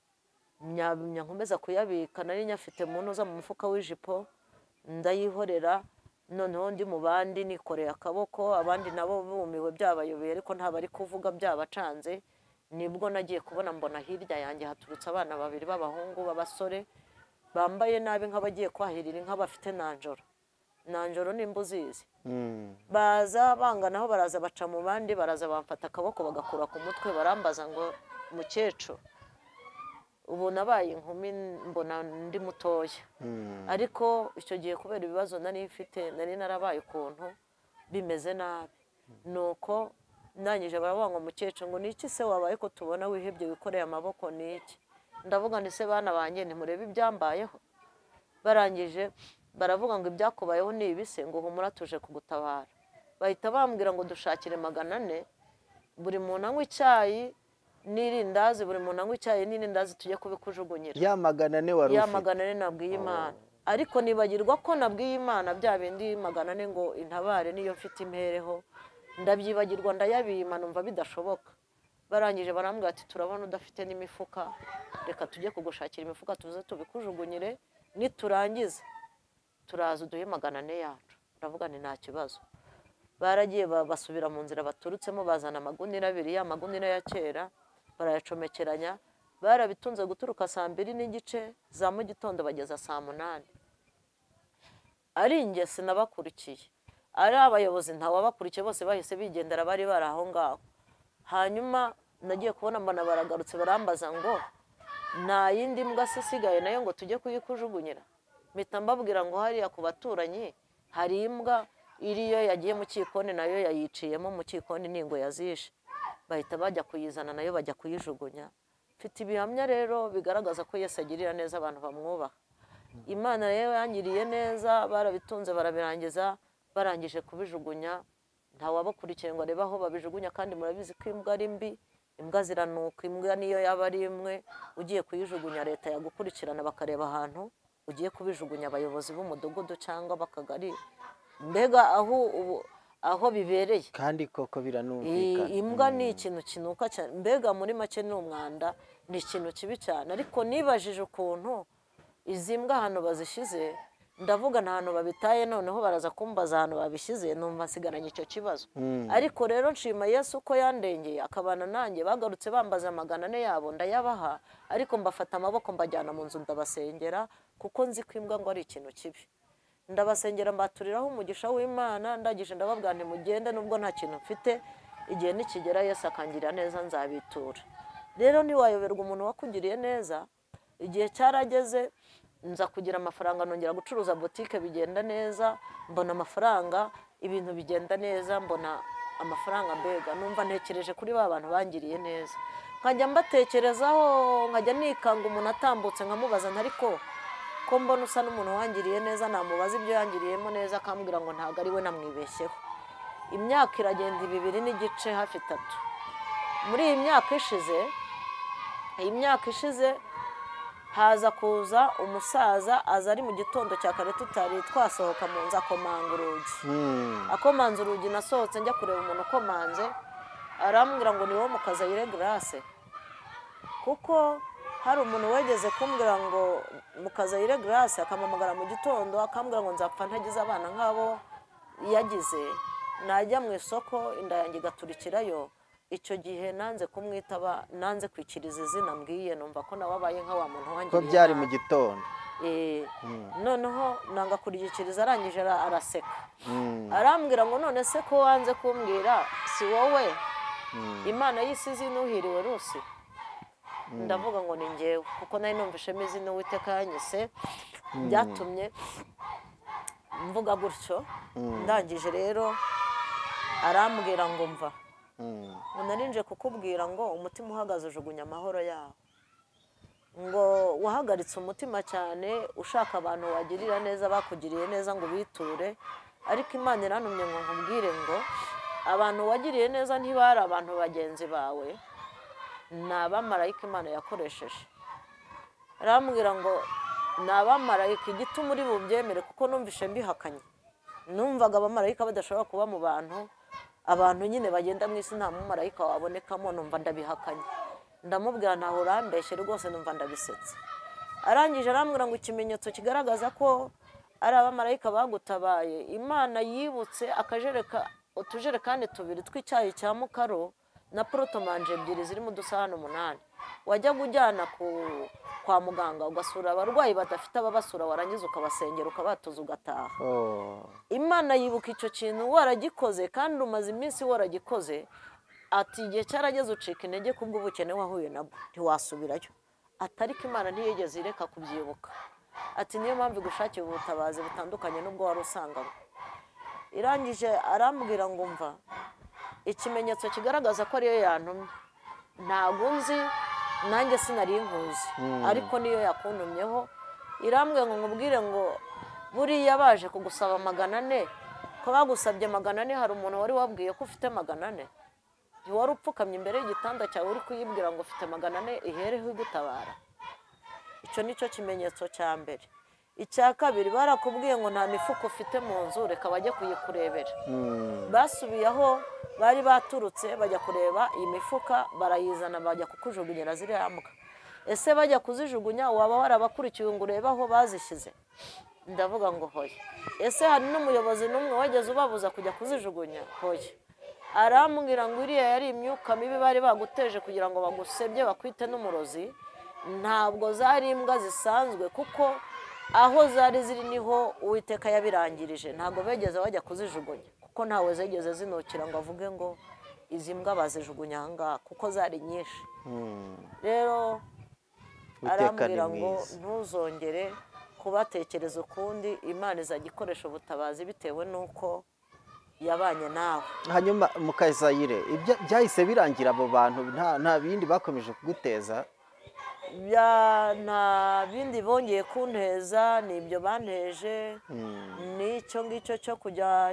nkomeza kuyabika, nari nyafite mu ntuza mu mufuka w'ijipo, ndayihorera. Noneho ndi mu bandi nikoreye akaboko, abandi nabo bumiwe, byabayobeye, ariko nta bari kuvuga, byabacanze. Nibwo nagiye kubona, mbona hirya yanjye haturutse abana 2 b'abahungu b'abasore, bambaye nabi nk'abagiye kwahirira inka, bafite nanjoro nimba uzizi. Baza banganaho, baraza baca mu bandi, baraza bamfata akaboko bagakura ku mutwe, barambaza ngo mukecuru. Ubu nabaye inkumi, mbona ndi mutoya, ariko icyo gihe kubera ibibazo nari mfite, nari narabaye ukuntu bimeze nabi. Nuko ndangije baravuga ngo mukecuru, ngo niki se wabaye ko tubona wihebye, wikoreye amaboko, niki? Ndavuga nti se bana banjye, ntimurebe ibyambayeho? Barangije baravuga ngo ibyakubayeho ni ibise, ngo humura tuje kugutabara. Bahita bambwira ngo dushakire 400, buri muntu anywa icyayi n'irindazi, buri muntu anywa icyayi n'irindazi tujye kubikujugunyira. ya magana ane wari ya ufite magana ane nabwiye Imana, ariko nibagirwa ko nabwiye Imana bya bindi magana ane ngo intabare niyo mfite impereho, ndabyibagirwa ndayabima numva bidashoboka. Barangije barambwira ati turabona udafite n'imifuka, reka tujye kugushakira imifuka tuze tubikujugunyire, niturangiza turaza uduhe magana ane yacu. Ndavuga ni nta kibazo. Baragiye basubira mu nzira baturutsemo, bazana amagunira abiri, ya magunira ya kera barayacomekeranya, barabitunze guturuka saa 2:15 za mu gitondo bageza saa 8. Ari njye sinabakurikiye, ari abayobozi ntawabakurikiye, bose bahise bigendera, bari bari aho ngaho. Hanyuma nagiye kubona mbona baragarutse barambaza ngo nta yindi mbwa isigaye nayo ngo tujye kuyikujugunyira. Mpita mbabwira ngo hariya ku baturanyi hari imbwa iriyo yagiye mu cyikoni nayo yayiciyemo mu cyikoni n'ingo yazishe, bahita bajya kuyizana nayo bajya kuyijugunya. Mfite ibihamya rero bigaragaza ko Yesu agirira neza abantu bamwubaha. Imana rero yangiriye neza, barabitunze barabirangiza, barangije kubijugunya ntawabakurikiye ngo arebe aho babijugunya, kandi murabizi ko imbwa ari mbi, imbwa ziranuka. Imbwa niyo yaba ari imwe ugiye kuyijugunya leta yagukurikirana bakareba ahantu ugiye kubijugunya, abayobozi b'umudugudu cyangwa bakagari, mbega aho bibereye. kandi koko biranumvikana. Imbwa ni ikintu kinuka cyane, mbega muri make ni umwanda, ni ikintu kibi cyane. Ariko nibajije ukuntu izi mbwa ahantu bazishyize, ndavuga nta hantu babitaye, noneho baraza kumbaza ahantu babishyize, numva nsigaranye icyo kibazo. Ariko rero nshima Yesu ko yandengeye akabana nanjye, bagarutse bambaza magana ane yabo ndayabaha, ariko mbafata amaboko mbajyana mu nzu ndabasengera, kuko nzi ko imbwa ngo ari ikintu kibi. Ndabasengera mbaturiraho umugisha w'Imana, ndagije ndababwira nti mugende nubwo nta kintu mfite, igihe nikigera Yesu akangirira neza nzabitura. Rero ntiwayoberwa umuntu wakugiriye neza. Igihe cyarageze nza kugira amafaranga, nongera gucuruza boutique bigenda neza, mbona amafaranga, ibintu bigenda neza, mbona amafaranga, mbega numva ntekereje kuri ba bantu bangiriye neza. Nkajya mbatekerezaho, nkajya nikanga umuntu atambutse nkamubaza ariko ko mbona usa n'umuntu wangiriye neza, namubaza ibyo yangiriyemo neza akambwira ngo ntago ari we namwibeshyeho. Imyaka iragenda 2 n'igice hafi 3. Muri iyi myaka ishize haza kuza umusaza, aza ari mu gitondo cya kare tutari twasohoka mu nzu, akomanga urugi. Akomanze urugi, nasohotse njya kureba umuntu ukomanze, arambwira ngo ni wowe Mukazayire Grace, kuko hari umuntu wegeze kumbwira ngo Mukazayire Grace, akampamagara mu gitondo akambwira ngo nzapfa ntagize abana nk'abo yagize, najya mu isoko inda yanjye igaturikirayo. Icyo gihe nanze kumwitaba, nanze kwikiriza izina mbwiye, numva ko nawabaye nka wa muntu wangiriye. ko byari mu gitondo. Noneho nanga kurigikiriza, arangije araseka. Arambwira ngo none se ko wanze kumbwira, si wowe Imana y'isizi nuhiriwe Rusi? Ndavuga ngo ni njyewe, kuko nari numvishemo izina Uwiteka yanyise, byatumye mvuga gutyo. Ndangije rero arambwira ngo mva, narinje kukubwira ngo umutima uhagaze ujugunya amahoro yawo, ngo wahagaritse umutima cyane ushaka abantu wagirira neza, bakugiriye neza ngo biture, ariko Imana irantumye ngo nkubwire ngo abantu wagiriye neza ntibari abantu bagenzi bawe, ni abamarayika Imana yakoresheje. Arambwira ngo ni abamarayika, igituma uri bubyemere kuko numvishe mbihakanye. Numvaga abamarayika badashobora kuba mu bantu, abantu nyine bagenda mu isi nta mumarayika wabonekamo, numva ndabihakanye. Ndamubwira ntaho urambeshye rwose, numva ndabisetse. Arangije arambwira ngo ikimenyetso kigaragaza ko ari abamarayika bagutabaye, Imana yibutse utujerekani 2 tw'icyayi cya mukaro na porotomanje 2 ziri mu dusahani 8, wajyaga ujyana kwa muganga ugasura abarwayi badafite ababasura, warangiza ukabasengera ukabatuza ugataha. Imana yibuka icyo kintu waragikoze, kandi umaze iminsi waragikoze. Ati igihe cyarageze ucika intege kubw'ubukene wahuye nabwo, ntiwasubirayo. Atariko Imana ntiyigeze ireka kubyibuka. Ati niyo mpamvu gushakira ubutabazi butandukanye n'ubwo wari usanganywe. Irangije arambwira ngo mva, ikimenyetso kigaragaza ko ariyo yantumye ntabwo nzi, nanjye sinari nkuzi, ariko niyo yakuntumyeho. Irambwira ngo nkubwire ngo buriya baje kugusaba 400, ko bagusabye 400, hari umuntu wari wabwiye ko ufite 400? ntiwari upfukamye imbere y'igitanda cyawe uri kuyibwira ngo ufite 400 ihereho igutabara. Icyo nicyo kimenyetso cya mbere. Icya kabiri barakubwiye ngo nta mifuko ufite mu nzu, reka bajye kuyikurebera. Basubiye aho bari baturutse bajya kureba iyi mifuka, barayizana bajya kukujugunyira ziriya mbwa. Ese bajya kuzijugunya waba warabakurikiye ngo urebe aho bazishyize? Ndavuga ngo hoya. Ese hari n'umuyobozi n'umwe wageze ubabuza kujya kuzijugunya? Hoya. Arambwira ngo iriya yari imyuka mibi bari baguteje kugira ngo bagusebye bakwite n'umurozi. Ntabwo zari imbwa zisanzwe, kuko aho zari ziri niho Uwiteka yabirangirije. Ntabwo begeze bajya kuzijugunya, kuko ntawe zegeze zinukira ngo avuge ngo izi mbwa bazijugunya aha ngaha, kuko zari nyinshi. Rero arambwira ngo ntuzongere kubatekereza ukundi, Imana izajya ikoresha ubutabazi bitewe n'uko yabanye nawe. Hanyuma Mukazayire, byahise birangira abo bantu, nta bindi bakomeje kuguteza? Nta bindi bongeye kunteza, nibyo banteje. N'icyo ngicyo cyo kujya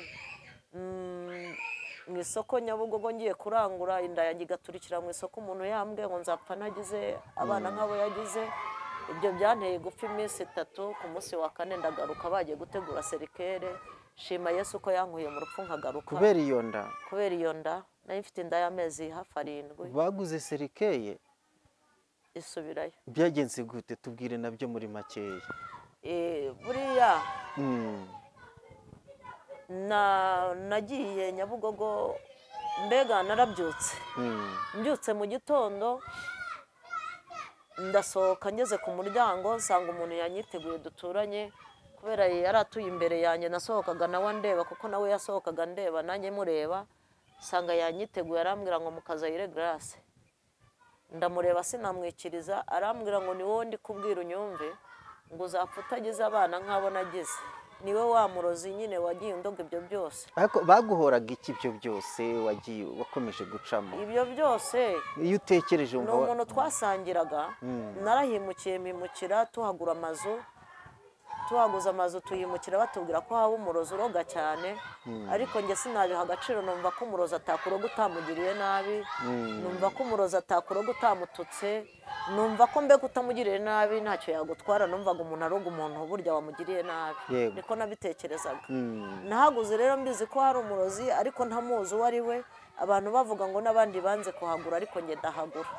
mu isoko Nyabugogo ngiye kurangura, inda yanjye igaturikira mu isoko, umuntu yambwiye ngo nzapfa nagize abana nk'abo yagize. Ibyo byanteye gupfa iminsi 3. Ku munsi wa 4 ndagaruka bagiye gutegura serikere. Shima Yesu ko yankuye mu rupfu nkagaruka. Kubera iyo nda? Kubera iyo nda nari mfite inda y'amezi hafi 7. Baguze serikeye isubirayo. Byagenze gute? Tubwire nabyo muri makeya. Buriya nagiye Nyabugogo, mbega narabyutse. Mbyutse mu gitondo ndasohoka, ngeze ku muryango nsanga umuntu yanyiteguye duturanye, kubera yari atuye imbere yanjye. Nasohokaga nawe ndeba, kuko nawe yasohokaga ndeba nanjye mureba. Nsanga yanyiteguye, arambwira ngo Mukazayire Grace. Ndamureba sinamwikiriza, arambwira ngo ni wowe ndi kubwira unyumve, ngo uzapfa utagize abana nk'abo nagize. Niwe wa murozi nyine wagiye undoga ibyo byose. Ariko baguhoraga iki ibyo byose wagiye wakomeje gucamo? Ibyo byose iyo utekereje ni umuntu twasangiraga. Narahimukiye mpimukira, tuhagura amazu, tuhaguza amazu tuyimukira batubwira ko haba umurozi uroga cyane. Ariko njye sinabiha agaciro, numva ko umurozi atakuroga utamugiriye nabi, numva ko umurozi atakuroga utamututse, numva ko mbega utamugiriye nabi ntacyo yagutwara. Numvaga umuntu aroga umuntu burya wamugiriye nabi. Niko nabitekerezaga. Nahaguze rero mbizi ko hari umurozi, ariko ntamuzi uwo ari we. Abantu bavuga ngo n'abandi banze kuhagura, ariko njye ndahagura.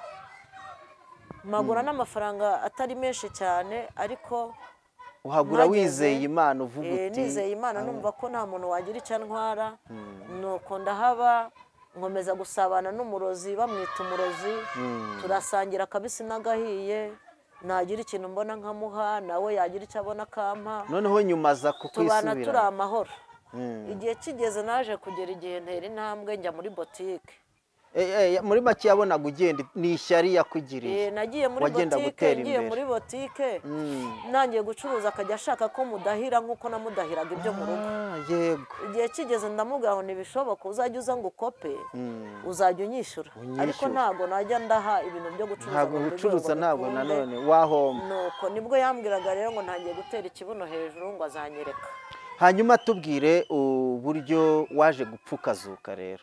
Magura n'amafaranga atari menshi cyane, ariko uhagura wizeye Imana, uvuga uti nizeye Imana, numva ko nta muntu wagira icyo antwara. Nuko ndahaba, nkomeza gusabana n'umurozi, bamwita umurozi. Turasangira akabisi n'agahiye, nagira ikintu mbona nkamuha, nawe yagira icyo abona akampa. Noneho nyuma aza kukwisubira, tubana turi amahoro. Igihe kigeze naje kugera igihe ntera intambwe njya muri botike. Muri make yabonaga ugenda, ni ishyari yakugiriye? Nagiye muri botike, ngiye muri botike nangiye gucuruza, akajya ashaka ko mudahira nk'uko namudahiraga ibyo mu rugo. Yego. Igihe kigeze ndamubwira ngo ntibishoboka, uzajya uza ngo ukope, uzajya unyishyura. Ariko ntabwo najya ndaha ibintu byo gucuruza. Ntabwo gucuruza, ntabwo nanone wahomba. Nuko nibwo yambwiraga rero ngo ntangiye gutera ikibuno hejuru ngo azanyereka. Hanyuma tubwire uburyo waje gupfa ukazuka rero.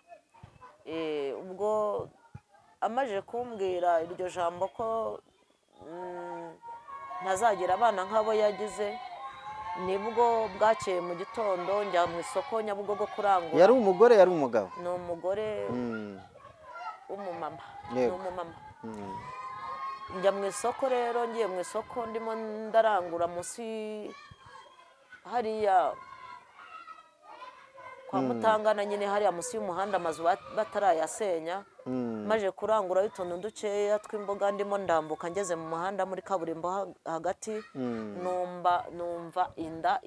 Ubwo amaje kumbwira iryo jambo ko ntazagira abana nk'abo yagize, nibwo bwakeye mu gitondo njya mu isoko Nyabugogo kurangura. Yari umugore, yari umugabo? Ni umugore w'umumama. Ni umumama. Njya mu isoko rero, ngiye mu isoko ndimo ndarangura munsi hariya kwa Mutangana nyine, hariya munsi y'umuhanda amazu batarayasenya. Maje kurangura utuntu dukeya tw'imboga, ndimo ndambuka ngeze mu muhanda muri kaburimbo hagati, numva inda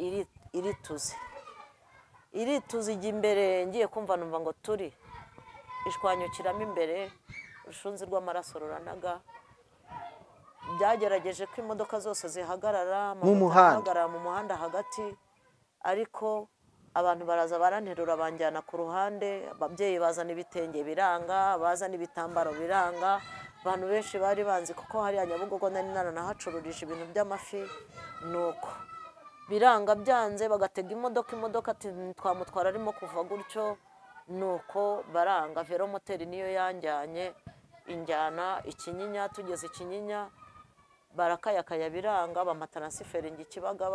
irituze ijya imbere. Ngiye kumva numva ngo turi ishwanyukiramo imbere, urushunzi rw'amaraso ruranaga. Byagerageje ko imodoka zose zihagarara mu muhanda hagati, ariko abantu baraza baranterura banjyana ku ruhande. Ababyeyi bazana ibitenge biranga, bazana ibitambaro biranga. Abantu benshi bari banzi kuko hariya Nyabugogo nari naranahacururije ibintu by'amafi. Nuko biranga byanze, bagatega imodoka ati twamutwara arimo kuva gutyo. nuko baranga. Velomoteri niyo yanjyanye injyana Ikinyinya. Tugeze Ikinyinya barakayakaya biranga, bampa taransiferi njya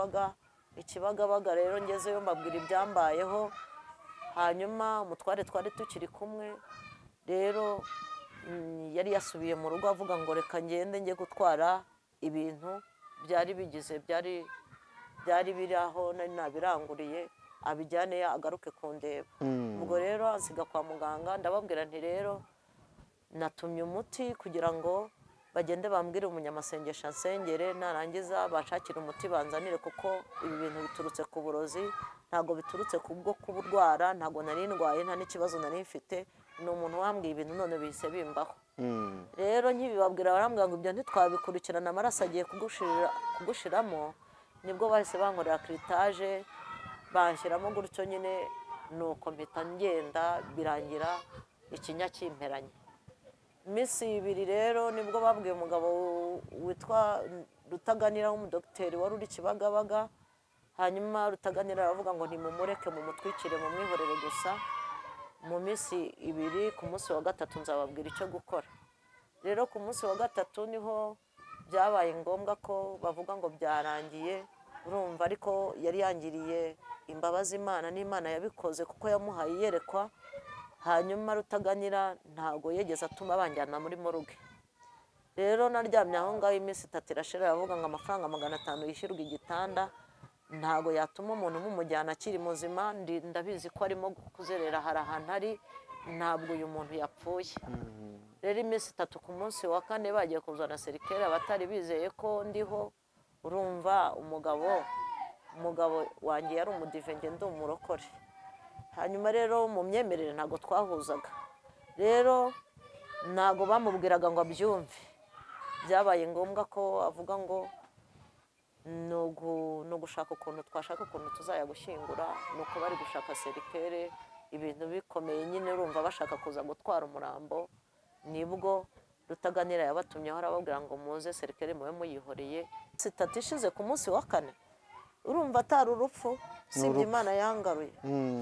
Ikibagabaga rero ngezeyo mbabwira ibyambayeho. Hanyuma umutware twari tukiri kumwe rero yari yasubiye mu rugo avuga ngo reka ngende njye gutwara ibintu byari bigize byari biri aho nari nabiranguriye, abijyane agaruke kundeba. Ubwo rero ansiga kwa muganga. Ndababwira nti rero natumye umuti kugira ngo bagende bambwire umunyamasengesho ansengere, narangiza bashakira umuti banzanire, kuko ibi bintu biturutse ku burozi, ntabwo biturutse kubwo kuburwara. Ntabwo nari ndwaye, nta n'ikibazo nari mfite, ni umuntu wambwiye ibintu none bihise bimbaho. Rero nkibibabwira barambwira ngo ibyo ntitwabikurikirana, amaraso agiye kugushiramo. Nibwo bahise bankorera kiritaje banshyiramo gutyo nyine, nuko mpita ngenda birangira ikinya kimperanye. Iminsi 2 rero nibwo babwiye umugabo witwa Rutaganira w'umudokiteri wari uri Kibagabaga. Hanyuma Rutaganira aravuga ngo ntimumureke, mumutwikire, mumwihorere gusa. Mu minsi 2 ku munsi wa 3 nzababwira icyo gukora. Rero ku munsi wa 3 niho byabaye ngombwa ko bavuga ngo byarangiye. Urumva ariko yari yangiriye imbabazi Imana, n'Imana yabikoze kuko yamuhaye yerekwa. Hanyuma Rutaganira ntago yegeze atuma banjyana muri moruge. Rero naryamye aho ngaho iminsi 3 irashira, aravuga ngo amafaranga 500 yishyurwa igitanda ntago yatuma umuntu mumujyana akiri muzima. Ndabizi ko arimo kuzerera hari ahantu ari, ntabwo uyu muntu yapfuye. Rero iminsi 3 ku munsi wa 4 bagiye kuzana serikere, abatari bizeye ko ndiho. Urumva umugabo wanjye yari umudive, nge ndi umurokore. Hanyuma rero mu myemerere ntago twahuzaga, rero ntago bamubwiraga ngo abyumve. Byabaye ngombwa ko avuga ngo no gushaka ukuntu twashaka ukuntu tuzaya gushyingura, nuko bari gushaka serikere, ibintu bikomeye nyine. Urumva bashaka kuza gutwara umurambo. Nibwo Rutaganira yabatumyeho arababwira ngo muze serikere mube muyihoreye. 3 ishize ku munsi wa 4, urumva atari urupfu, sibye Imana yangaruye.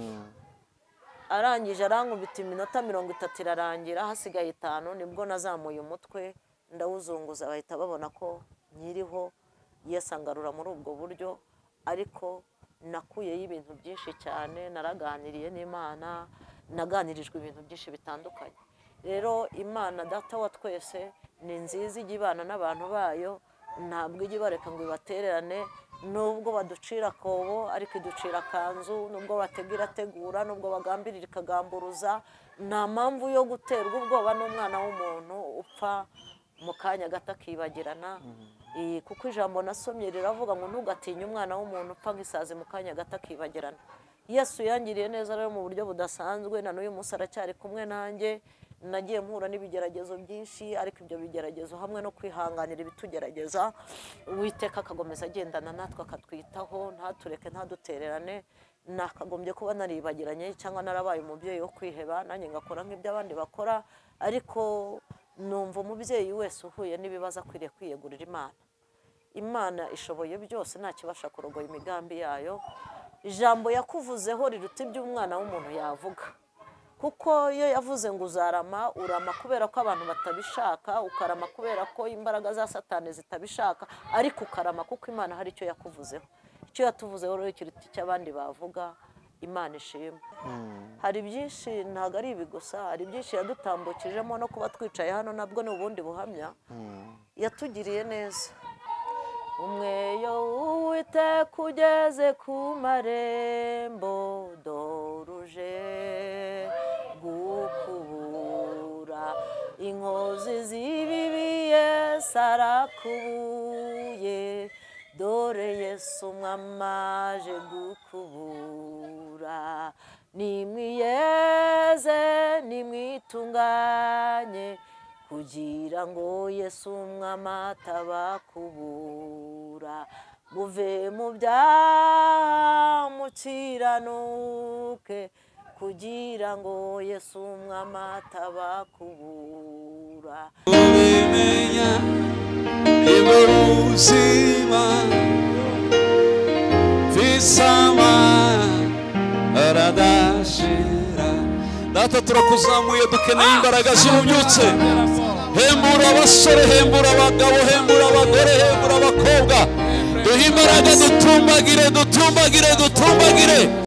Arangije arankubita iminota 30 irarangira, hasigaye 5 nibwo nazamuye umutwe ndawuzunguza, bahita babona ko nyiriho. Yesangarura muri ubwo buryo, ariko nakuyeyo ibintu byinshi cyane. Naraganiriye n'Imana, naganirijwe ibintu byinshi bitandukanye. Rero Imana data wa twese ni nziza, ijya ibana n'abantu bayo, ntabwo ijya ibareka ngo ibatererane. Nubwo baducira akobo ariko iducira kanzu, nubwo bategura tegura, nubwo bagambirira ikagamburuza. Nta mpamvu yo guterwa ubwoba n'umwana w'umuntu upfa mu kanya gato akibagirana. Kuko ijambo nasomye riravuga ngo ntugatinye umwana w'umuntu upfa nk'isazi mu kanya gato akibagirana. Yesu yangiriye neza rero mu buryo budasanzwe, na n'uyu munsi aracyari kumwe nanjye. Nagiye mpura n'ibigeragezo byinshi, ariko ibyo bigeragezo hamwe no kwihanganira ibitugerageza, Uwiteka akagomeza agendana natwe akatwitaho, ntatureke ntadutererane. Nakagombye kuba naribagiranye cyangwa narabaye umubyeyi wo kwiheba, nanjye ngakora nk'ibyo abandi bakora. Ariko numva umubyeyi wese uhuye n'ibibazo akwiriye kwiyegurira Imana. Imana ishoboye byose, nta kibasha kurogoya imigambi yayo. Ijambo yakuvuzeho riruta iby'umwana w'umuntu yavuga, kuko iyo yavuze ngo uzarama, urama kubera ko abantu batabishaka, ukarama kubera ko imbaraga za Satani zitabishaka, ariko ukarama kuko Imana hari icyo yakuvuzeho. Icyo yatuvuzeho rero kiruta icyo abandi bavuga. Imana ishimwe. Hari byinshi, ntabwo ari ibi gusa, hari byinshi yadutambukijemo, no kuba twicaye hano nabwo ni ubundi buhamya. Yatugiriye neza. Umweyo w'Uwiteka ugeze ku marembo, doruje gukubura inkozi z'ibibi. Yesu arakubuye, dore Yesu umwami aje gukubura. Nimwiyeze nimwitunganye, kugira ngo Yesu umwami atabakubura. Muve mu byaha mukiranuke, kugira ngo Yesu umwami atabakubura. Ubimenya nibwo buzima, visama aradashira. data turakuzamuye dukeneye imbaraga z'ububyutse hembura abasore hembura abagabo hembura abagore hembura abakobwa duhe imbaraga dutumbagire